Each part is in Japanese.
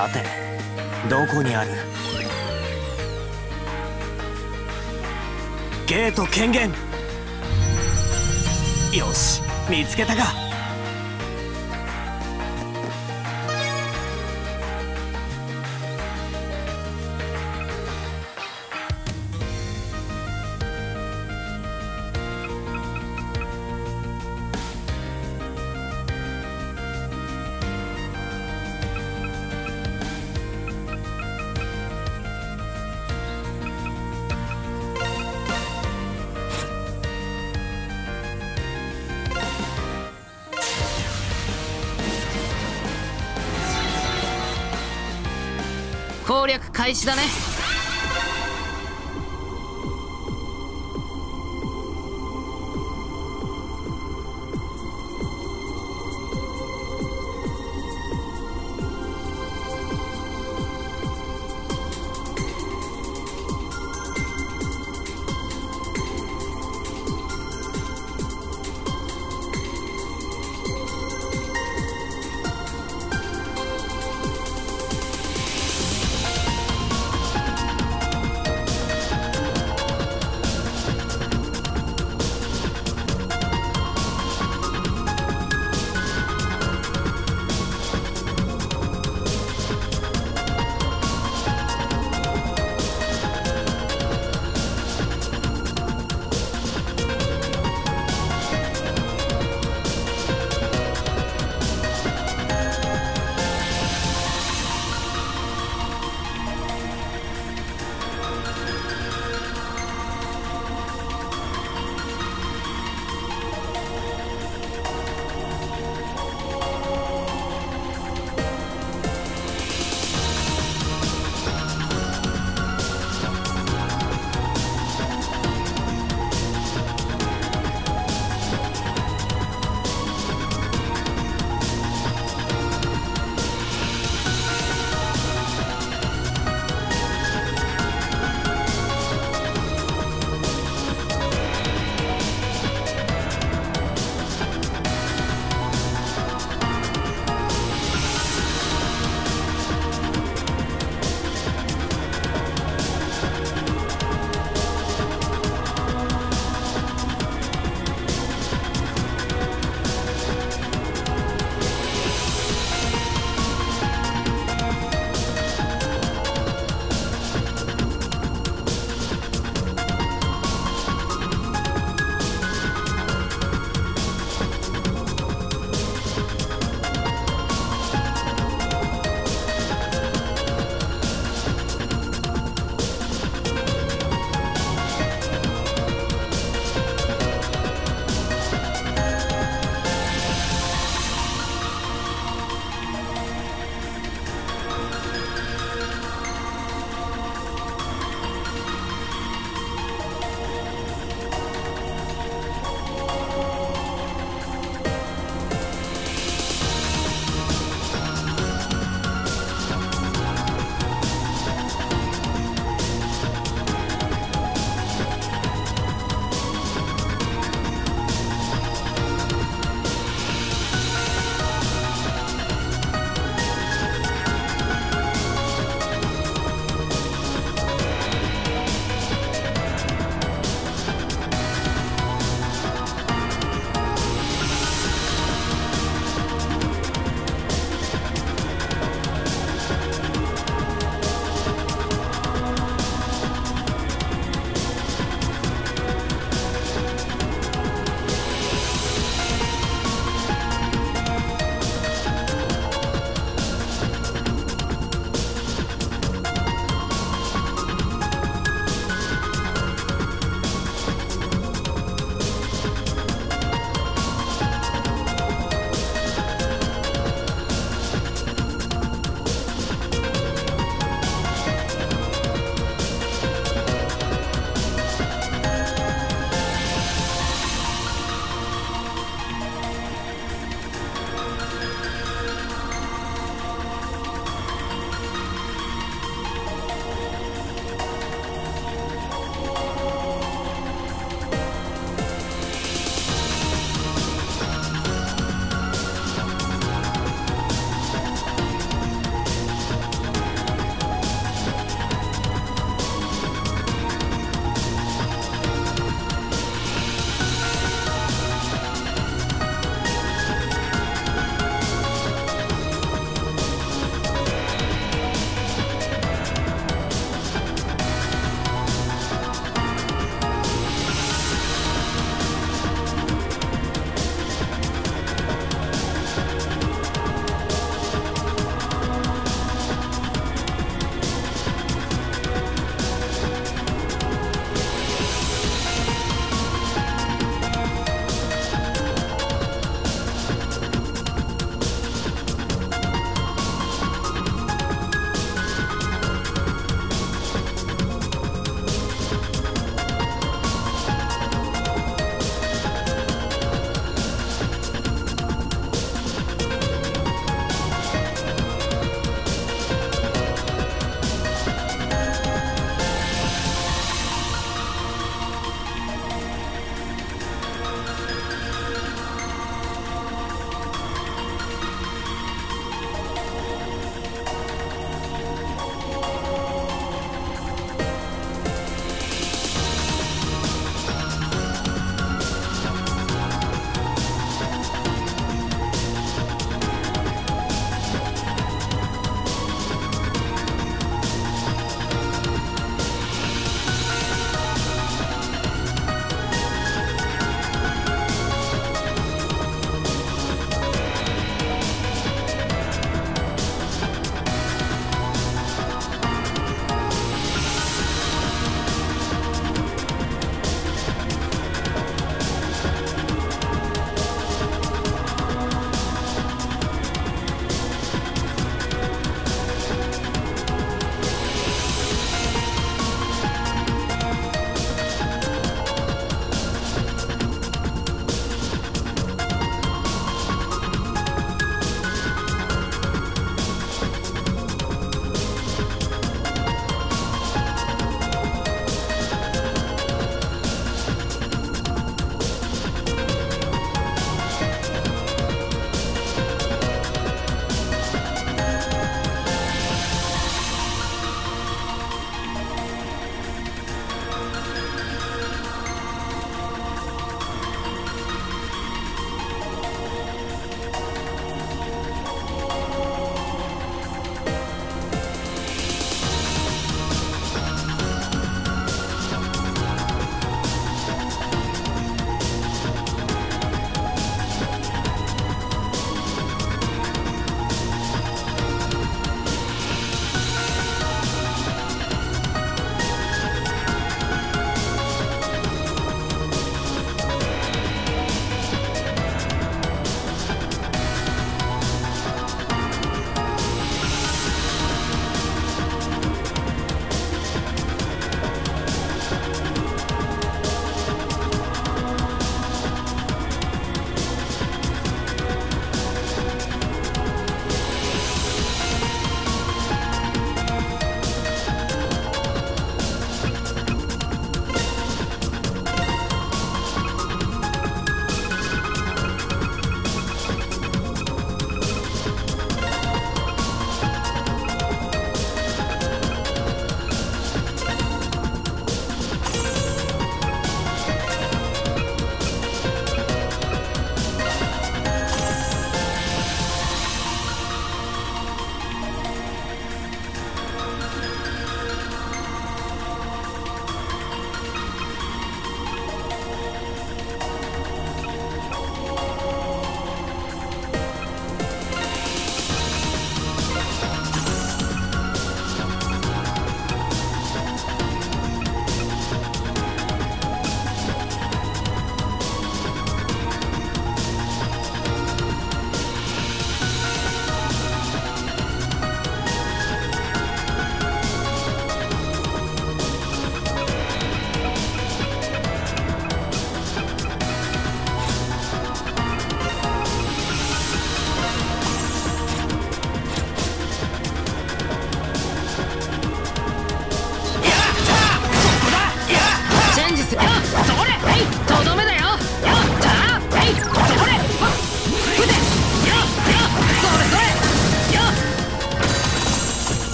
さてどこにある？ゲート権限。よし、見つけたか。 攻略開始だね。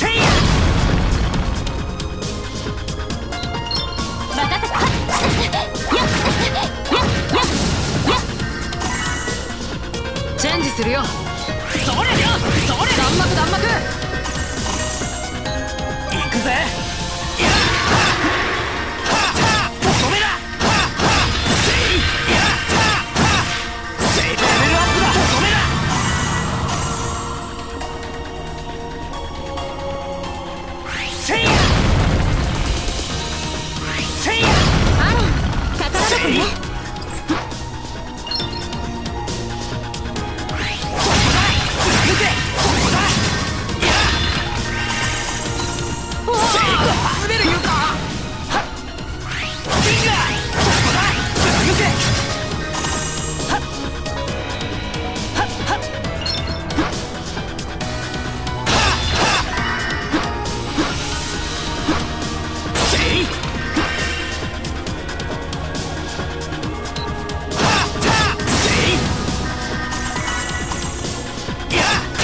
せいや任せた。チェンジするよ。 それよそれ弾幕弾幕。 行くぜ。やっ止めだ。せいやせいレベルアップだ。止めだ。せいやせいやあら、宝箱ね。 滑るゆか。はっフィンガーそこだ。貫け。はっはっはっせいはっせいやった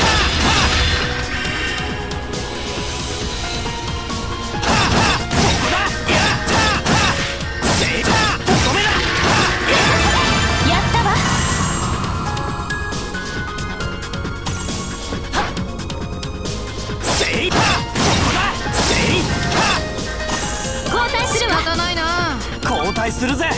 交代するぜ。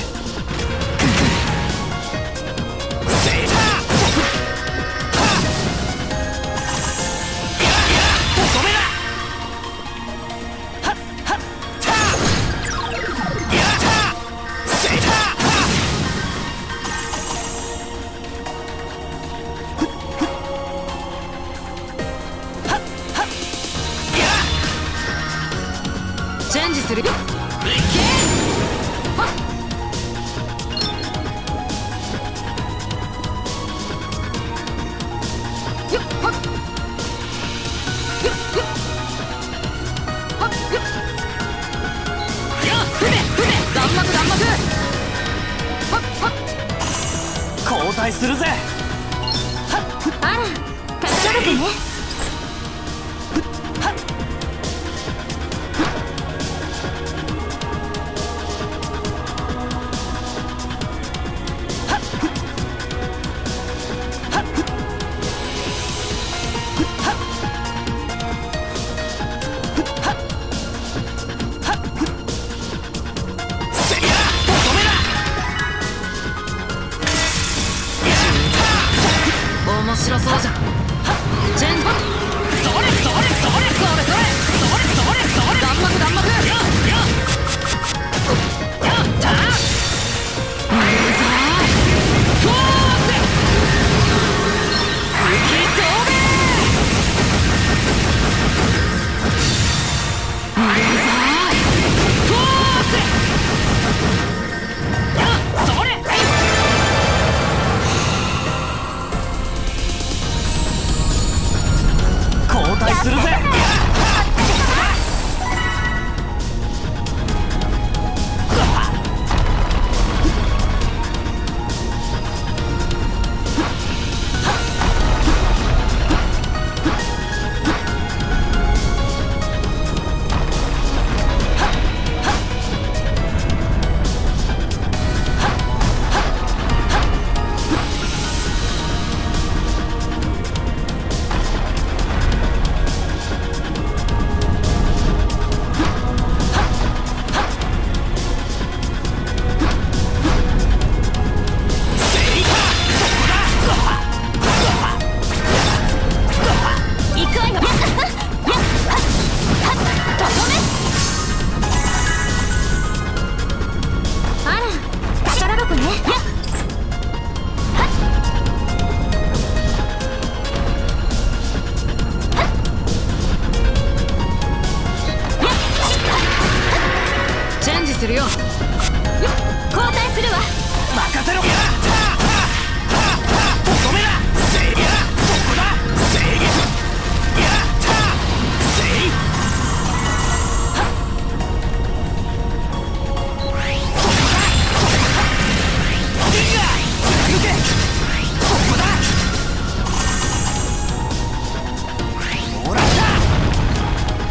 チェンジするよ。 交代するぜ。 あら、宝箱ね。面白そうじゃん。チェンジ。それそれそれそれそれそれそれそれ弾幕弾幕。やったー。うるさい。フォース吹き飛べ。うるさい。フォースやそれ。 交代するぜ。 するよ。交代するわ。 任せろ。やった止めだ。せいやそこだ。せいやったせいはっそこだ。フィンガー貫け。そこだ。もらった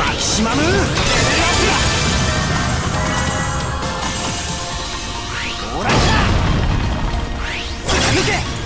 マキシマムレベルアップだ。オーライだ。貫け。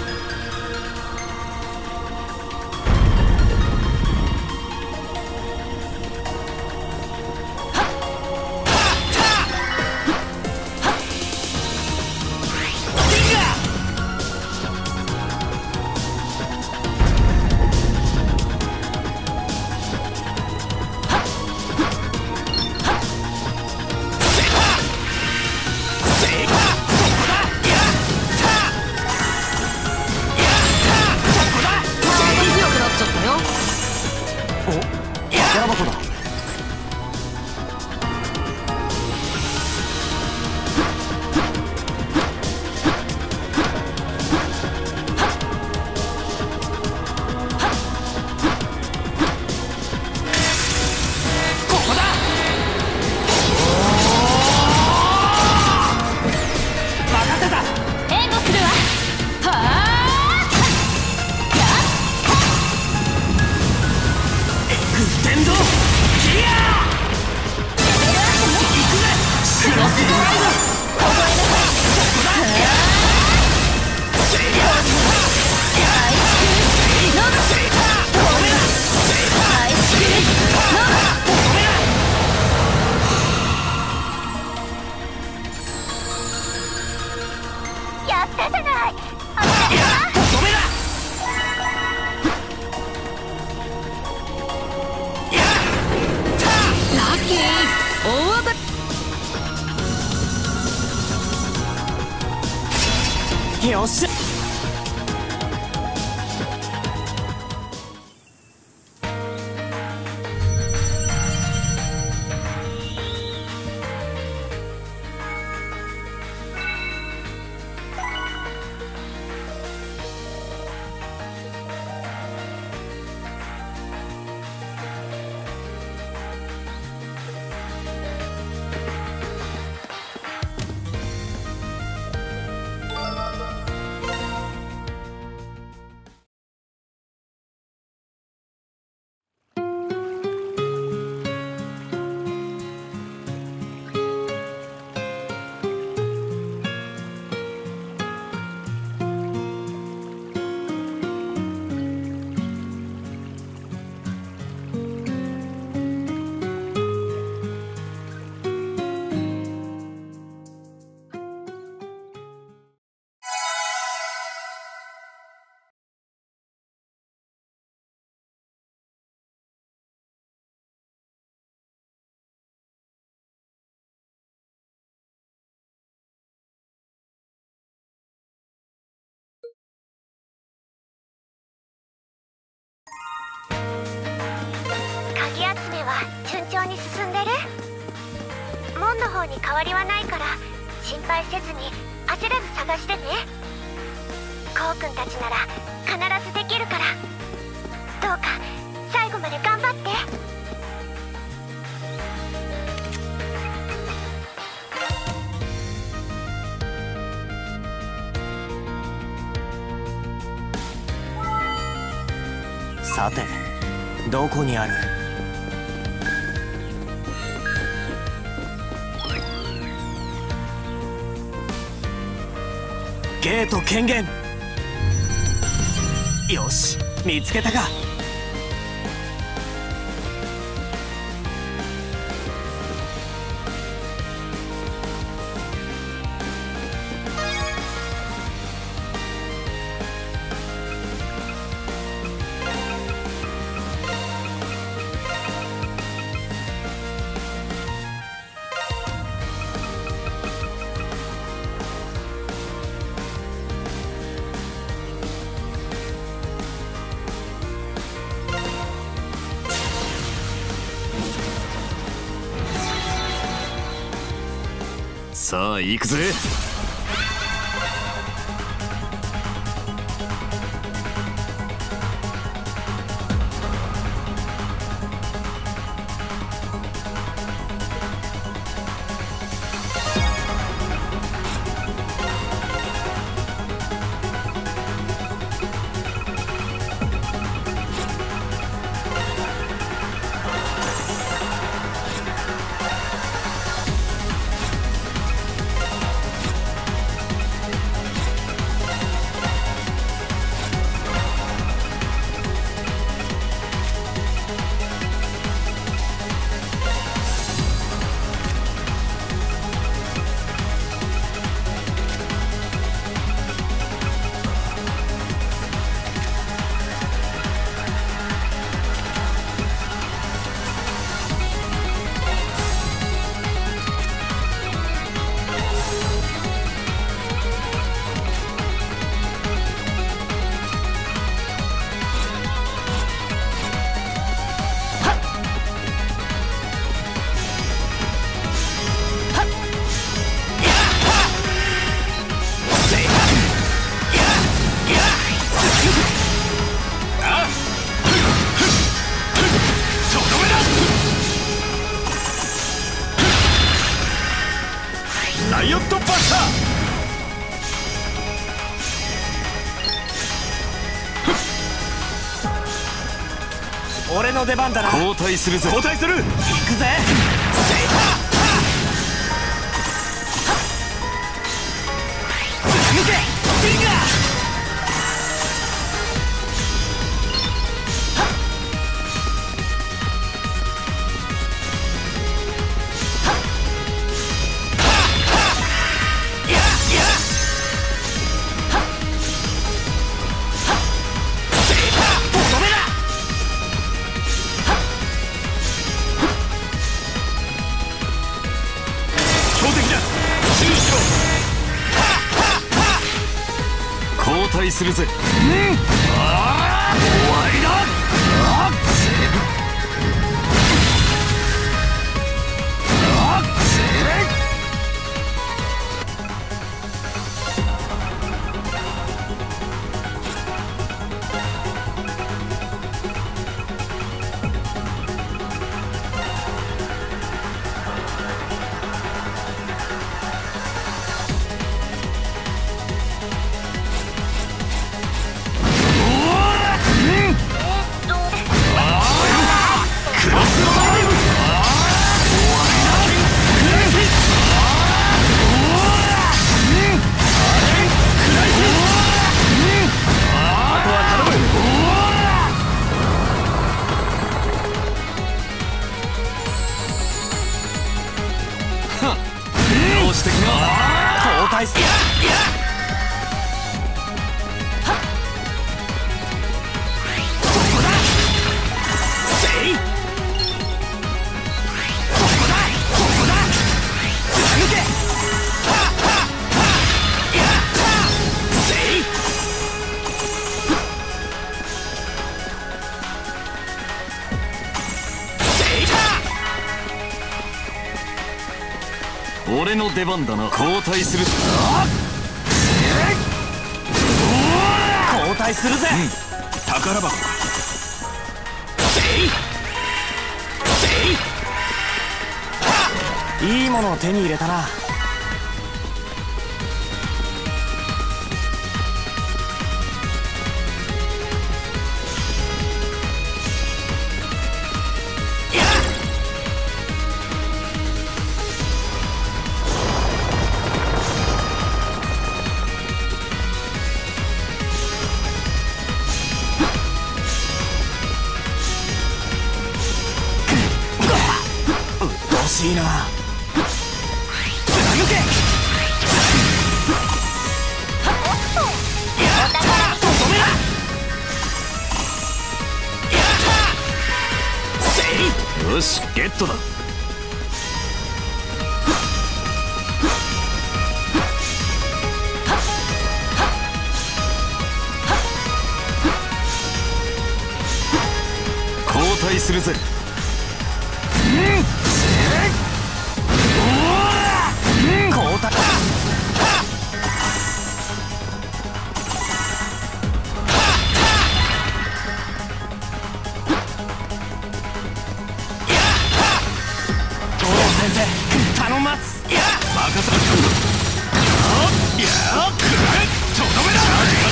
よっしゃ。 鍵集めは順調に進んでる？門の方に変わりはないから心配せずに焦らず探してね。コウ君たちなら必ずできるから、どうか最後まで頑張って。 さてどこにある？ゲート権限。よし、見つけたか。 さあ行くぜ。 の出番だな。 交代するぜ。 交代する。行くぜ。せいは抜けビンガー。 交代するぜ。 終わりだ。交代する。そこだ。せい。そこだ。そこだ。貫け。やった。せい。せいだ。 俺の出番だな。交代する。 交代するぜ。 宝箱か。 せいせい。いいものを手に入れたな。いいな。貫け。やった。とどめだ。やった。せい。 よしゲットだ。交代するぜ。 交代。先生頼ます。 任せろ。とどめだ。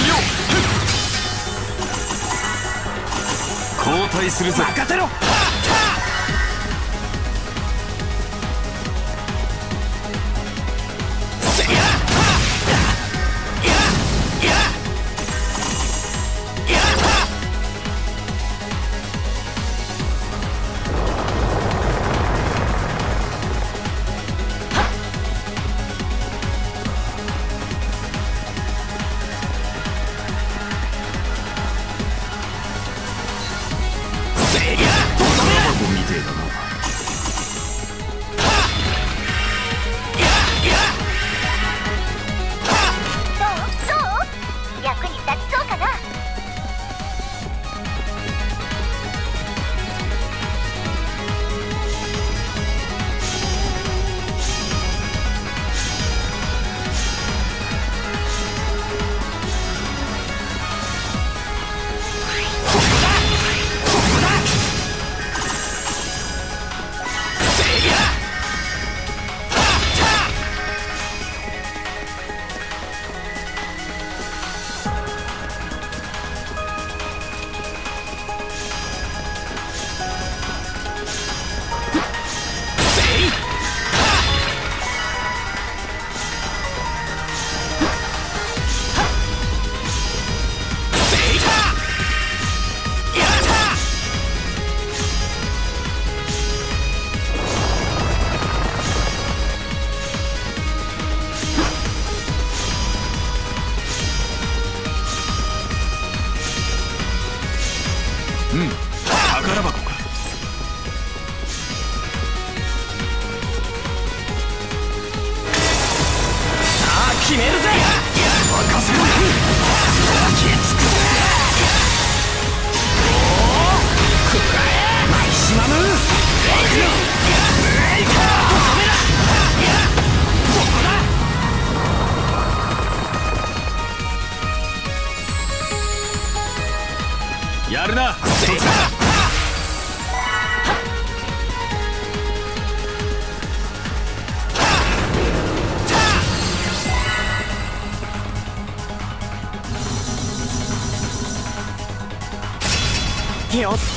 交代するぜ。 任せろ。せいや。 やるな。 よっ。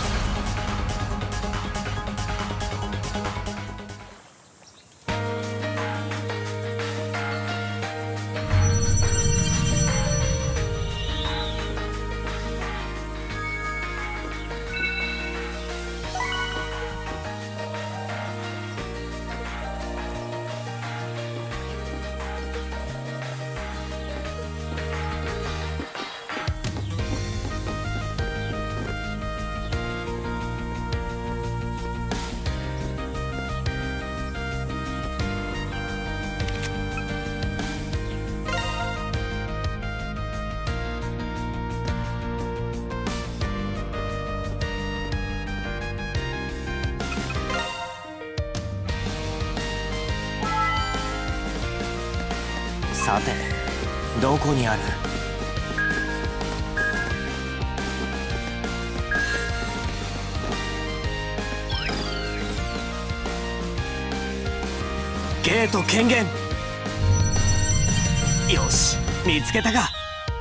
さてどこにある？ゲート権限。よし見つけたか。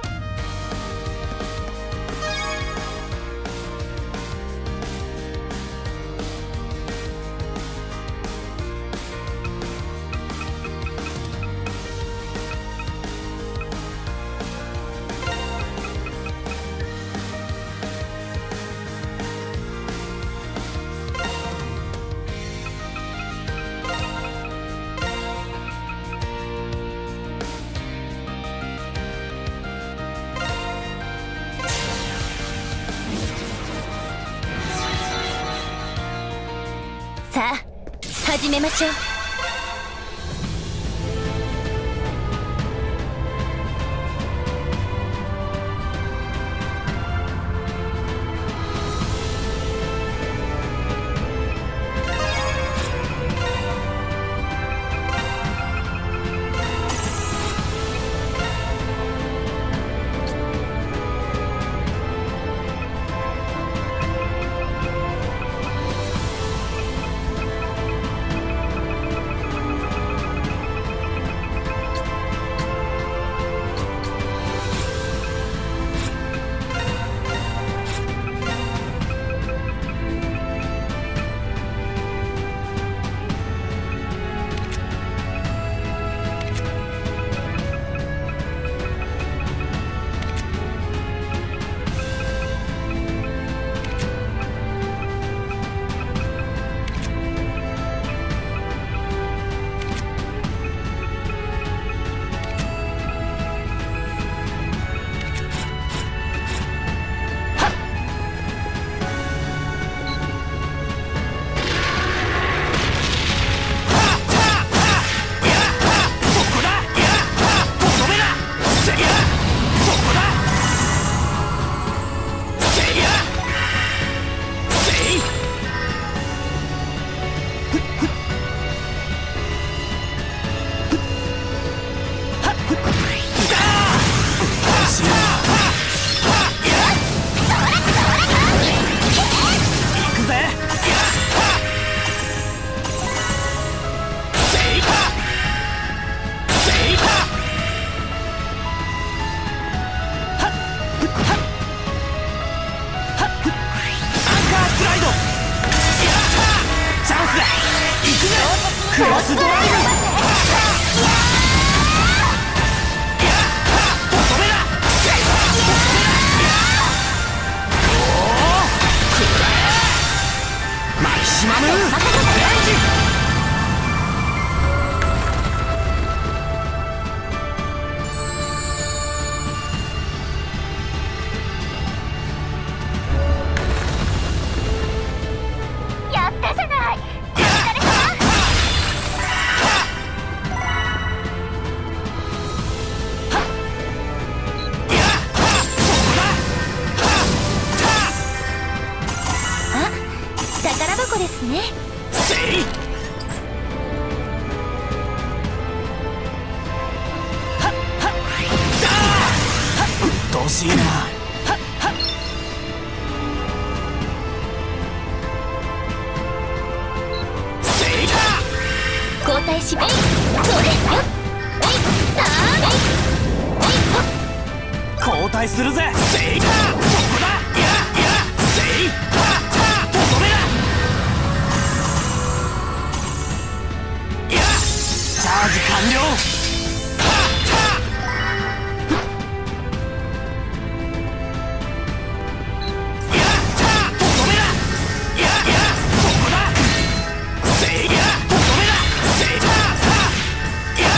さあ始めましょう。 クロスドライブ。マキシマムレンジ。 いはっはっだーうっとうしいな。はっはっせいだ交代します。それよっ交代するぜ。せいだそこだ。いやいやせいはっはっとどめだ。いやチャージ完了。はっはっいやたとどめだ。いやいやそこだ。せいやとどめだ。せいだいや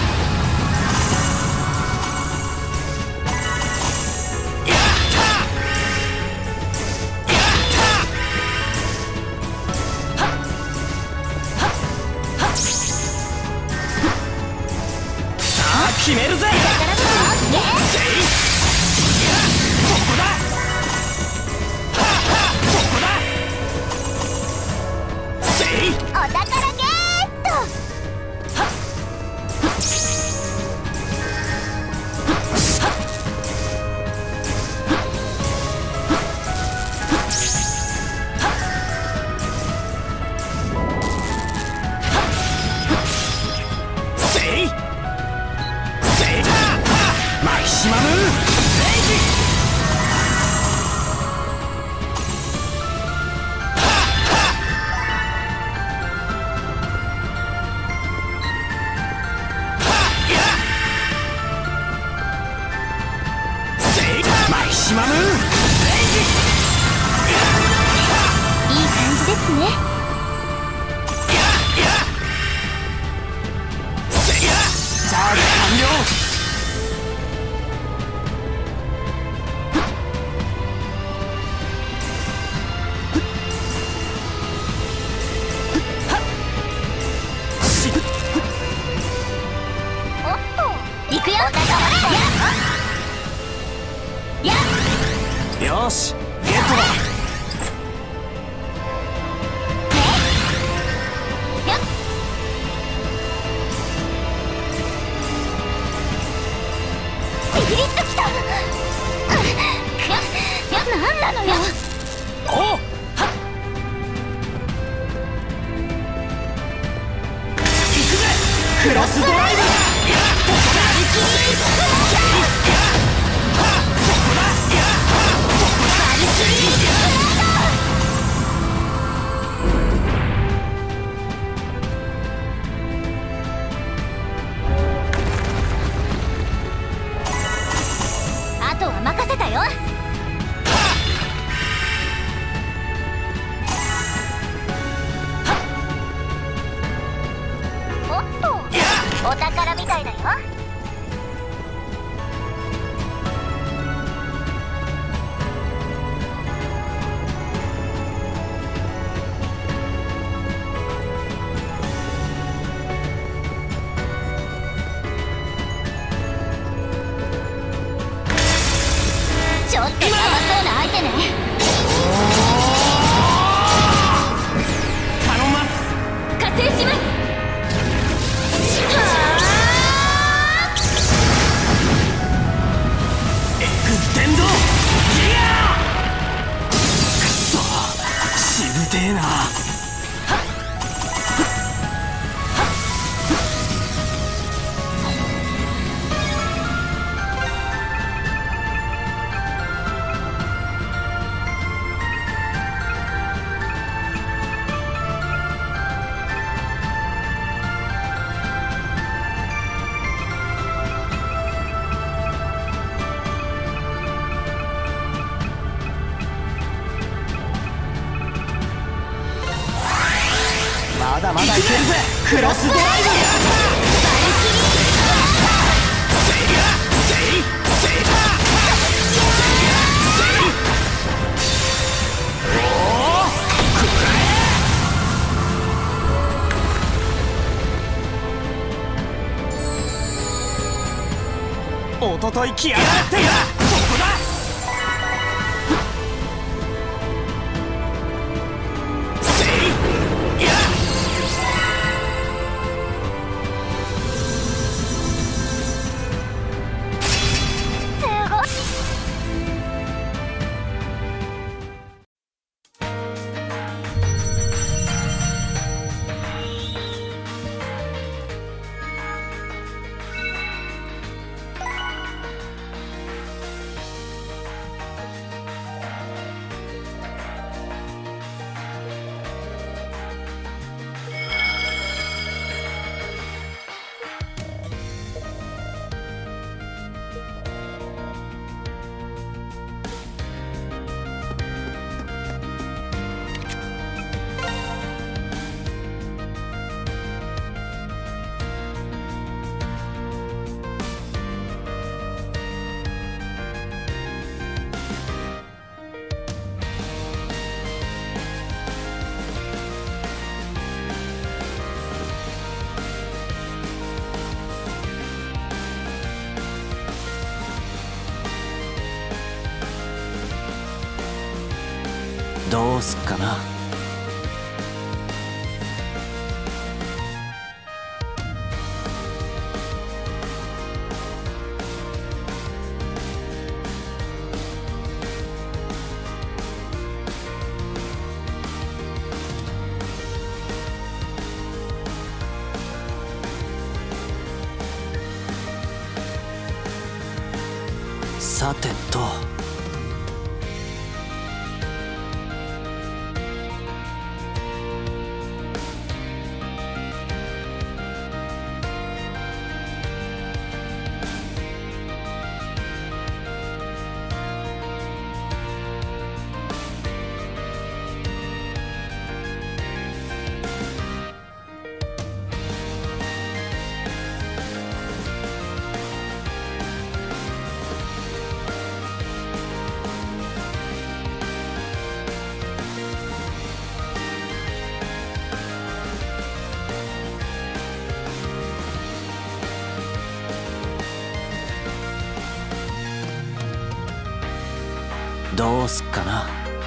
決めるぜ。せいいやそこだ。はっはそこだ。せいお宝ゲット。 はっせいマキシマムレイジ。はっはっはっいやせいマキシマムレイジ。 いい感じですね。 いやいやせいやチャージ完了。 おっと行くよ。やっよしゲットだ。 やっビビリッときた。なんなのよ。 おうはっ行くぜクロスドライブ。いやここだ。せいいやはっそこだ。いやはっそこだ。せいいやあとは任せたよ。おっとお宝みたいだよ。ちょっとやばそうな相手ね。 頼んます。 加勢します。 エクステンドギアくそしぶてえな。まだまだいけるぜクロスドライブ。せいやせいせいだせいやせいおおくらえ。おととい来やがってがそこだ。せいやどうすっかな。さてと。どうすっかな。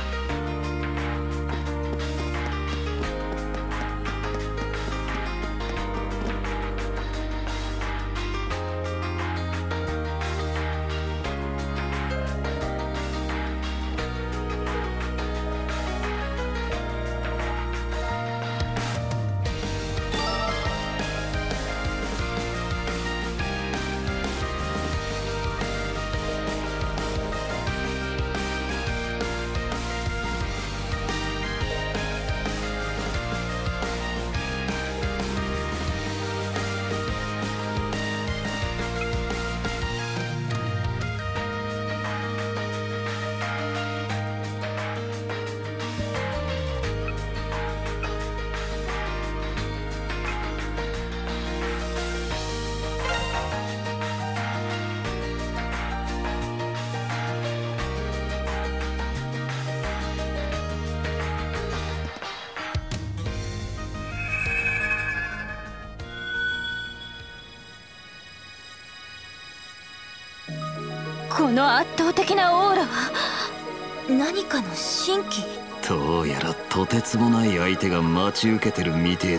この圧倒的なオーラは何かの神器。 どうやらとてつもない相手が待ち受けてるみてえ。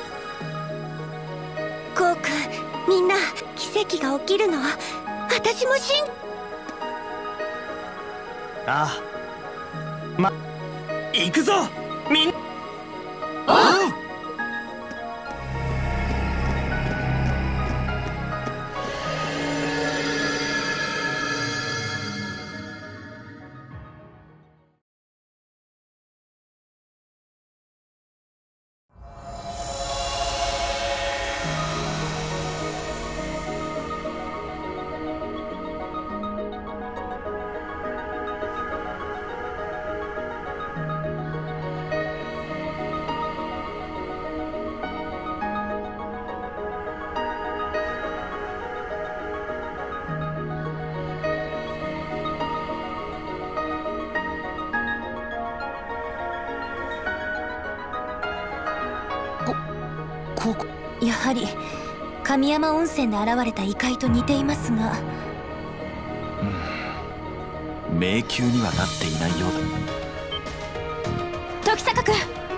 ゴーくん、みんな奇跡が起きるのは私もああ、行くぞみんな。 やはり神山温泉で現れた異界と似ていますが、 迷宮にはなっていないようだ。 時坂君、